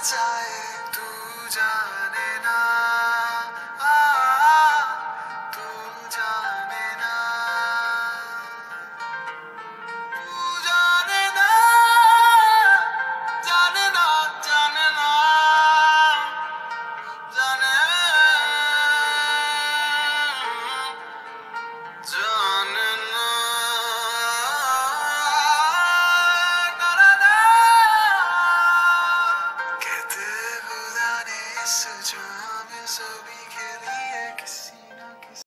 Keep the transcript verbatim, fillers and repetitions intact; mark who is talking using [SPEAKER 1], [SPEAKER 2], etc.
[SPEAKER 1] जाए तू जाने ना, आ, तू जाने ना, तू जाने ना, जाने ना, जाने ना, जाने जाने ना, ना, ना, ना। कहते खुदा ने इस जाम सभी